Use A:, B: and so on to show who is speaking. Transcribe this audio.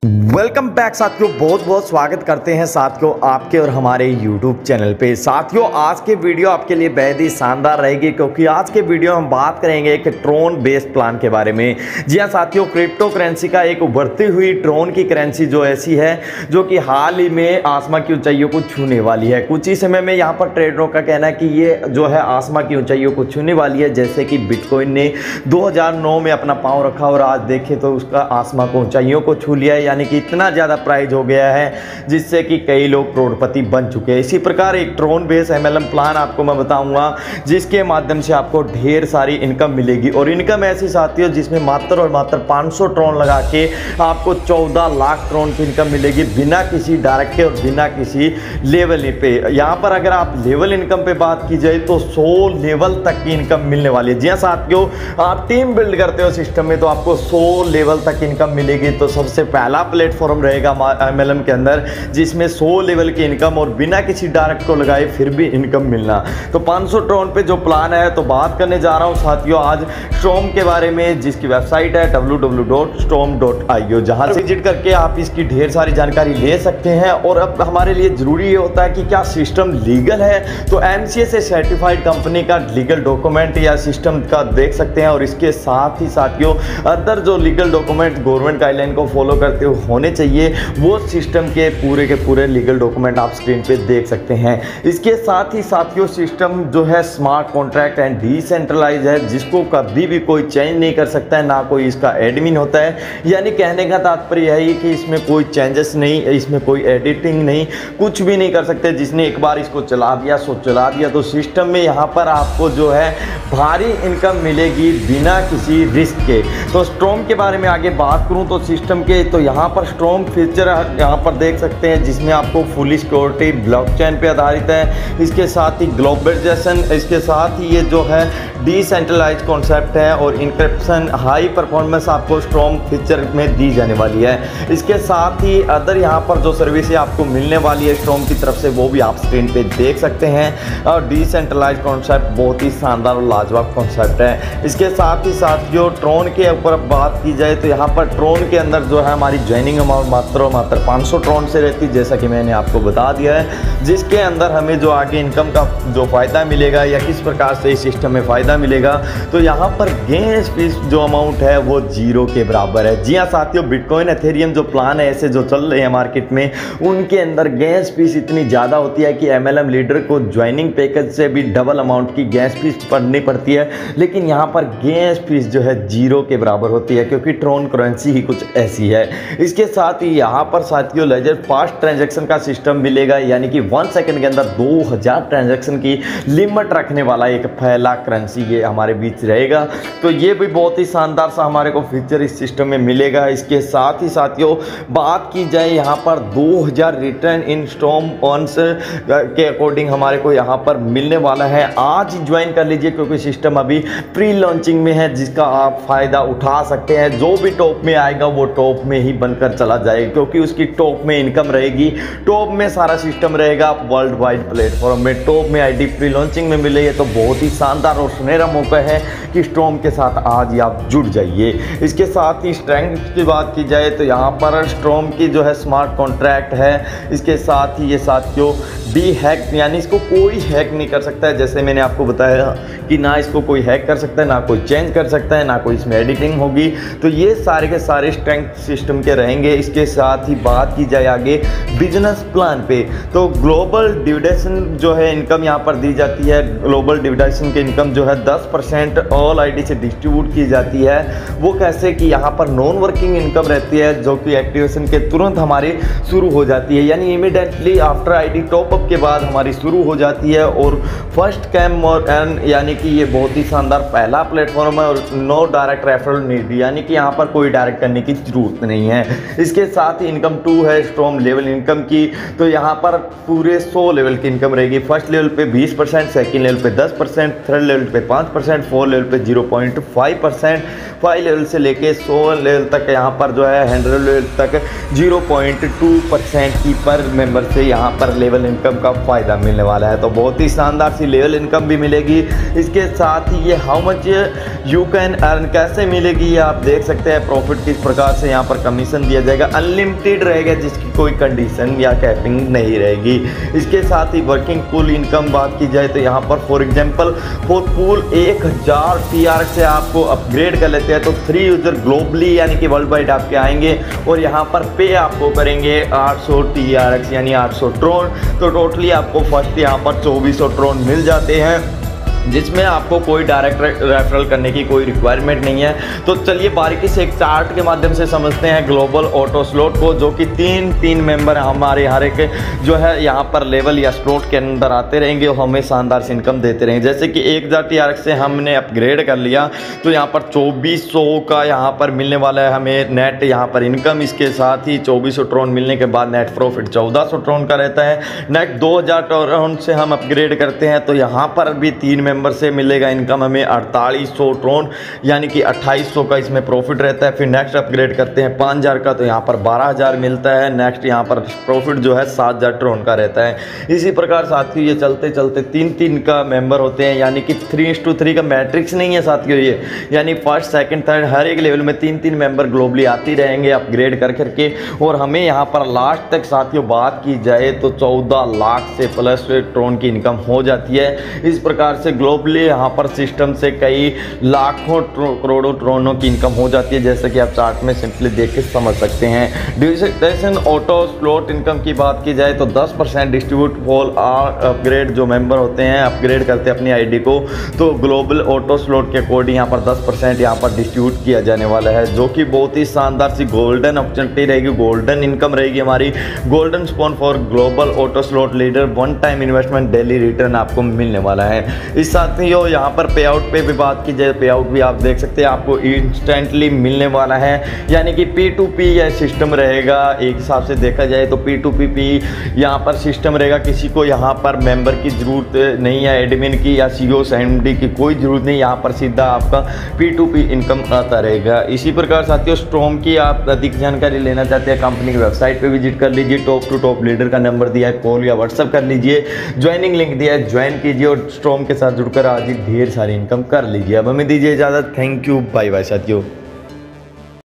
A: Welcome back साथियों, बहुत बहुत स्वागत करते हैं साथियों आपके और हमारे YouTube चैनल पे। साथियों आज के वीडियो आपके लिए बेहद ही शानदार रहेगी क्योंकि आज के वीडियो हम बात करेंगे एक ट्रोन बेस्ड प्लान के बारे में। जी हाँ साथियों, क्रिप्टो करेंसी का एक उभरती हुई ट्रोन की करेंसी जो ऐसी है जो कि हाल ही में आसमां की ऊंचाइयों को छूने वाली है। कुछ ही समय में यहाँ पर ट्रेडरों का कहना है कि ये जो है आसमां की ऊंचाइयों को छूने वाली है। जैसे कि बिटकॉइन ने 2009 में अपना पांव रखा और आज देखें तो उसका आसमां को ऊंचाइयों को छू लिया है, यानी कि इतना ज़्यादा प्राइस हो गया है जिससे कि कई लोग करोड़पति बन चुके हैं। इसी प्रकार एक ट्रोन बेस MLM प्लान आपको मैं बताऊंगा जिसके माध्यम से आपको ढेर सारी इनकम मिलेगी। और इनकम ऐसी साथियों जिसमें मात्र और मात्र 500 ट्रोन लगा के आपको 14 लाख ट्रोन की इनकम मिलेगी बिना किसी डायरेक्ट और बिना किसी लेवल पे। यहाँ पर अगर आप लेवल इनकम पे बात की जाए तो 100 लेवल तक की इनकम मिलने वाली है। जी हाँ साथियों, आप टीम बिल्ड करते हो सिस्टम में तो आपको 100 लेवल तक इनकम मिलेगी। तो सबसे पहला प्लेटफॉर्म रहेगा MLM के अंदर जिसमें 100 लेवल की इनकम और बिना किसी डायरेक्ट को लगाए फिर भी इनकम मिलना। तो 500 ट्रोन पे जो प्लान है तो बात करने जा रहा हूं साथियों आज स्टॉर्म के बारे में, जिसकी वेबसाइट है www.storm.io, जहां से विजिट करके आप इसकी ढेर सारी जानकारी ले सकते हैं। और अब हमारे लिए जरूरी ये होता है कि क्या सिस्टम लीगल है, तो MCA से सर्टिफाइड कंपनी का लीगल डॉक्यूमेंट या सिस्टम का देख सकते हैं। और इसके साथ ही साथियों अदर जो लीगल डॉक्यूमेंट गवर्नमेंट गाइडलाइन को फॉलो करते होने चाहिए वो सिस्टम के पूरे लीगल डॉक्यूमेंट आप स्क्रीन पे देख सकते हैं। इसके साथ ही साथियों सिस्टम जो है स्मार्ट कॉन्ट्रैक्ट एंड डिसेंट्रलाइज है, जिसको कभी भी कोई चेंज नहीं कर सकता है, ना कोई इसका एडमिन होता है। यानी कहने का तात्पर्य है कि इसमें कोई चेंजेस नहीं, इसमें कोई एडिटिंग नहीं, कुछ भी नहीं कर सकते। जिसने एक बार इसको चला दिया सो चला दिया। तो सिस्टम में यहाँ पर आपको जो है भारी इनकम मिलेगी बिना किसी रिस्क के। तो स्टॉर्म के बारे में आगे बात करूँ तो सिस्टम के तो यहाँ पर स्टॉर्म फीचर यहाँ पर देख सकते हैं जिसमें आपको फुली सिक्योरिटी ब्लॉकचेन पे आधारित है। इसके साथ ही ग्लोबलाइजेशन, इसके साथ ही ये जो है डिसेंट्रलाइज कॉन्सेप्ट है और इंक्रिप्शन हाई परफॉर्मेंस आपको स्टॉर्म फीचर में दी जाने वाली है। इसके साथ ही अदर यहाँ पर जो सर्विस आपको मिलने वाली है स्टॉर्म की तरफ से वो भी आप स्क्रीन पे देख सकते हैं। और डिसेंट्रलाइज कॉन्सेप्ट बहुत ही शानदार और लाजवाब कॉन्सेप्ट है। इसके साथ ही साथ जो ट्रोन के ऊपर बात की जाए तो यहाँ पर ट्रोन के अंदर जो है हमारी ज्वाइनिंग अमाउंट मात्र 500 ट्रोन से रहती है, जैसा कि मैंने आपको बता दिया है। जिसके अंदर हमें जो आगे इनकम का जो फ़ायदा मिलेगा या किस प्रकार से इस सिस्टम में फ़ायदा मिलेगा, तो यहाँ पर गेस फीस जो अमाउंट है वो 0 के बराबर है। जी हाँ साथियों, बिटकॉइन एथेरियम जो प्लान है ऐसे जो चल रहे हैं मार्केट में उनके अंदर गैस फीस इतनी ज़्यादा होती है कि MLM लीडर को ज्वाइनिंग पैकेज से भी डबल अमाउंट की गैस फीस भरनी पड़ती है। लेकिन यहाँ पर गैस फीस जो है 0 के बराबर होती है क्योंकि ट्रोन करेंसी ही कुछ ऐसी है। इसके साथ ही यहाँ पर साथियों लेजर फास्ट ट्रांजैक्शन का सिस्टम मिलेगा, यानी कि 1 सेकंड के अंदर 2000 ट्रांजैक्शन की लिमिट रखने वाला एक पहला करेंसी ये हमारे बीच रहेगा। तो ये भी बहुत ही शानदार सा हमारे को फीचर इस सिस्टम में मिलेगा। इसके साथ ही साथियों बात की जाए यहाँ पर 2000 रिटर्न इन स्टॉर्म ऑन्स के अकॉर्डिंग हमारे को यहाँ पर मिलने वाला है। आज ज्वाइन कर लीजिए क्योंकि सिस्टम अभी प्री लॉन्चिंग में है जिसका आप फायदा उठा सकते हैं। जो भी टॉप में आएगा वो टॉप में ही बनकर चला जाएगा क्योंकि उसकी टॉप में इनकम रहेगी, टॉप में सारा सिस्टम रहेगा। वर्ल्ड वाइड प्लेटफॉर्म में टॉप में आईडी प्री लॉन्चिंग में मिले तो बहुत ही शानदार और सुनहरा मौका है कि स्टॉर्म के साथ आज ही आप जुड़ जाइए। इसके साथ ही स्ट्रेंथ की बात की जाए तो यहाँ पर स्टॉर्म की जो है स्मार्ट कॉन्ट्रैक्ट है। इसके साथ ही ये साथियों डी हैक, यानी इसको कोई हैक नहीं कर सकता है। जैसे मैंने आपको बताया कि ना इसको कोई हैक कर सकता है, ना कोई चेंज कर सकता है, ना कोई इसमें एडिटिंग होगी। तो ये सारे के सारे स्ट्रेंथ सिस्टम के रहेंगे। इसके साथ ही बात की जाए आगे बिजनेस प्लान पे तो ग्लोबल डिविडेंड जो है इनकम यहाँ पर दी जाती है। ग्लोबल डिविडेंड की इनकम जो है 10% ऑल आईडी से डिस्ट्रीब्यूट की जाती है। वो कैसे कि यहाँ पर नॉन वर्किंग इनकम रहती है जो कि एक्टिवेशन के तुरंत हमारी शुरू हो जाती है, यानी immediately after ID top up के बाद हमारी शुरू हो जाती है। और फर्स्ट कैम और अर्न, यानी कि ये बहुत ही शानदार पहला प्लेटफॉर्म है और नो डायरेक्ट रेफरल नीड, यानी कि यहाँ पर कोई डायरेक्ट करने की जरूरत नहीं है। इसके साथ ही इनकम 2 है स्टॉर्म लेवल इनकम की, तो यहाँ पर पूरे 100 लेवल की इनकम रहेगी। फर्स्ट लेवल पे 20%, सेकंड लेवल पे 10%, थर्ड लेवल पे 5%, फोर्थ लेवल पे 0.5%, 5 लेवल से लेके 100 लेवल तक यहाँ पर जो है 100 लेवल तक 0.2% की पर मेंबर से यहाँ पर लेवल इनकम का फ़ायदा मिलने वाला है। तो बहुत ही शानदार सी लेवल इनकम भी मिलेगी। इसके साथ ही ये how much you can earn कैसे मिलेगी ये आप देख सकते हैं। प्रॉफिट किस प्रकार से यहाँ पर कमीशन कंडीशन दिया जाएगा, अनलिमिटेड रहेगा जिसकी कोई कंडीशन या कैपिंग नहीं रहेगी। इसके साथ ही वर्किंग पूल इनकम बात की जाए तो यहाँ पर फॉर एग्जांपल पूल 1000 TRX से आपको अपग्रेड कर लेते हैं तो 3 यूजर ग्लोबली यानी कि वर्ल्ड वाइड आपके आएंगे और यहाँ पर पे आपको करेंगे 800 TRX यानी 800 ट्रोन। तो टोटली आपको फर्स्ट यहाँ पर 2400 ट्रोन मिल जाते हैं, जिसमें आपको कोई डायरेक्ट रेफरल करने की कोई रिक्वायरमेंट नहीं है। तो चलिए बारीकी से एक चार्ट के माध्यम से समझते हैं ग्लोबल ऑटो स्लॉट को, जो कि तीन मेंबर हमारे हर एक जो है यहाँ पर लेवल या स्लॉट के अंदर आते रहेंगे और हमें शानदार से इनकम देते रहेंगे। जैसे कि 1000 TRX से हमने अपग्रेड कर लिया तो यहाँ पर 2400 का यहाँ पर मिलने वाला है हमें नेट यहाँ पर इनकम। इसके साथ ही 2400 ट्रोन मिलने के बाद नेट प्रॉफिट 1400 ट्रोन का रहता है। नेक्स्ट 2000 ट्रोन से हम अपग्रेड करते हैं तो यहाँ पर भी 3 मेंबर से मिलेगा इनकम हमें 4800 ट्रोन यानी कि 2800 का इसमें प्रॉफिट रहता है। फिर नेक्स्ट अपग्रेड करते हैं 5000 का तो यहाँ पर 12000 मिलता है। नेक्स्ट यहाँ पर प्रॉफिट जो है 7000 ट्रोन का रहता है। इसी प्रकार साथियों ये चलते चलते 3 का मेंबर होते हैं यानी कि 3:3 का मैट्रिक्स नहीं है साथियों ये, यानी फर्स्ट सेकंड थर्ड हर एक लेवल में 3 मेंबर ग्लोबली आती रहेंगे अपग्रेड कर करके। और हमें यहाँ पर लास्ट तक साथियों बात की जाए तो 14 लाख से प्लस ट्रोन की इनकम हो जाती है। इस प्रकार से ग्लोबली यहाँ पर सिस्टम से कई लाखों करोड़ों ट्रोनों की इनकम हो जाती है, जैसे कि आप चार्ट में सिंपली देख के समझ सकते हैं। डिस्ट्रीब्यूशन ऑटो स्लॉट इनकम की बात की जाए तो 10% डिस्ट्रीब्यूट फॉल अपग्रेड जो मेंबर होते हैं अपग्रेड करते हैं अपनी आईडी को, तो ग्लोबल ऑटो स्लॉट के अकॉर्डिंग यहाँ पर 10% यहाँ पर डिस्ट्रीब्यूट किया जाने वाला है, जो कि बहुत ही शानदार सी गोल्डन अपॉर्चुनिटी रहेगी, गोल्डन इनकम रहेगी हमारी। Golden spawn for global auto slot leader, one time investment daily return आपको मिलने वाला है। इस साथ ही यहाँ पर पे आउट पे भी बात की जाए, पे आउट भी आप देख सकते हैं आपको इंस्टेंटली मिलने वाला है, यानी कि P2P यह सिस्टम रहेगा। एक हिसाब से देखा जाए तो P2P यहाँ पर सिस्टम रहेगा, किसी को यहाँ पर मेंबर की ज़रूरत नहीं है, एडमिन की या CEO MD की कोई ज़रूरत नहीं, यहाँ पर सीधा आपका P2P इनकम आता रहेगा। इसी प्रकार साथियों स्ट्रॉम की आप अधिक जानकारी लेना चाहते हैं कंपनी की वेबसाइट पर विजिट कर लीजिए, टॉप टू टॉप लीडर का नंबर दिया है, कॉल या व्हाट्सअप कर लीजिए, ज्वाइनिंग लिंक दिया है, ज्वाइन कीजिए और स्ट्रॉम के साथ जुड़कर आज ही ढेर सारी इनकम कर लीजिए। अब हमें दीजिए इजाज़त, थैंक यू, बाय बाय साथियों।